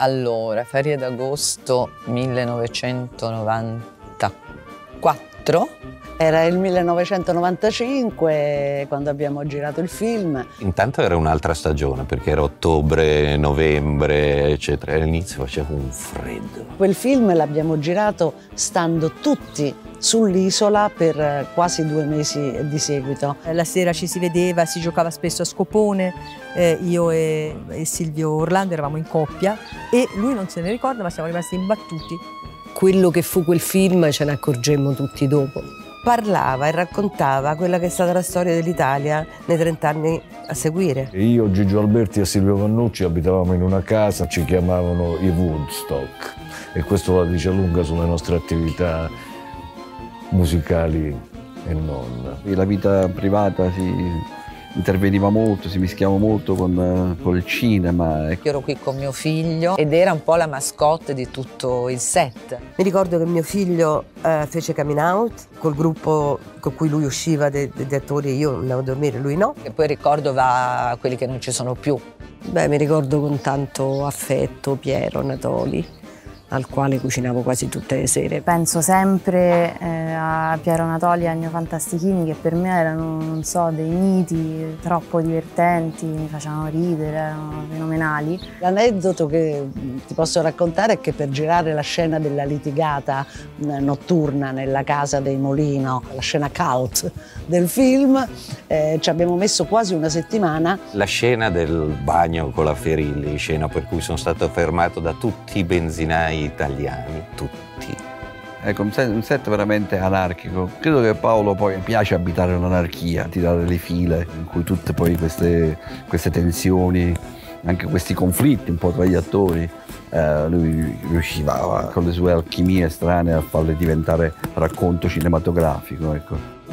Allora, Ferie d'agosto 1994. Era il 1995 quando abbiamo girato il film. Intanto era un'altra stagione perché era ottobre, novembre, eccetera. All'inizio faceva un freddo. Quel film l'abbiamo girato stando tutti sull'isola per quasi 2 mesi di seguito. La sera ci si vedeva, si giocava spesso a scopone, io e Silvio Orlando eravamo in coppia e lui non se ne ricorda, ma siamo rimasti imbattuti. Quello che fu quel film ce ne accorgemmo tutti dopo. Parlava e raccontava quella che è stata la storia dell'Italia nei 30 anni a seguire. Io, Gigio Alberti e Silvio Vannucci abitavamo in una casa, ci chiamavano i Woodstock e questo la dice lunga sulle nostre attività musicali e non. La vita privata si interveniva molto, si mischiava molto con il cinema. Io ero qui con mio figlio ed era un po' la mascotte di tutto il set. Mi ricordo che mio figlio fece coming out col gruppo con cui lui usciva degli attori e io andavo a dormire, lui no. E poi ricordo va a quelli che non ci sono più. Beh, mi ricordo con tanto affetto Piero Natoli, al quale cucinavo quasi tutte le sere. Penso sempre a Piero Natoli e a Ennio Fantastichini, che per me erano, non so, dei miti troppo divertenti, mi facevano ridere, erano fenomenali. L'aneddoto che ti posso raccontare è che per girare la scena della litigata notturna nella casa dei Molino, la scena cult del film, ci abbiamo messo quasi una settimana. La scena del bagno con la Ferilli, scena per cui sono stato fermato da tutti i benzinai italiani, tutti. Ecco, un set veramente anarchico. Credo che Paolo poi piace abitare l'anarchia, tirare le file, in cui tutte poi queste tensioni, anche questi conflitti un po' tra gli attori, lui riusciva con le sue alchimie strane a farle diventare racconto cinematografico, ecco.